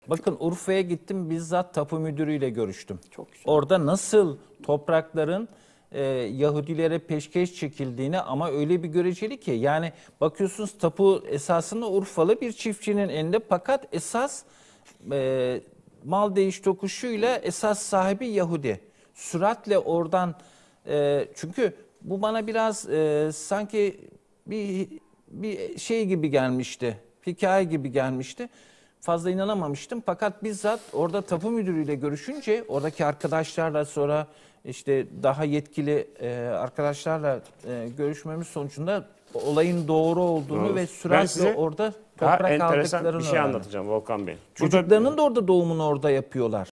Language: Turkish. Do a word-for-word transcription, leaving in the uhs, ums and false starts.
Bakın Urfa'ya gittim, bizzat tapu müdürüyle görüştüm. Çok güzel. Orada nasıl toprakların e, Yahudilere peşkeş çekildiğini, ama öyle bir göreceli ki, yani bakıyorsunuz tapu esasında Urfalı bir çiftçinin elinde, fakat esas e, mal değiş tokuşuyla esas sahibi Yahudi. Süratle oradan, e, çünkü bu bana biraz e, sanki bir bir şey gibi gelmişti, hikaye gibi gelmişti. Fazla inanamamıştım, fakat bizzat orada tapu müdürüyle görüşünce, oradaki arkadaşlarla, sonra işte daha yetkili e, arkadaşlarla e, görüşmemiz sonucunda olayın doğru olduğunu Doğru. ve Ben süratle size orada daha toprak enteresan aldıklarını bir şey öğrendim. anlatacağım Volkan Bey. Çocuklarının da orada doğumunu orada yapıyorlar.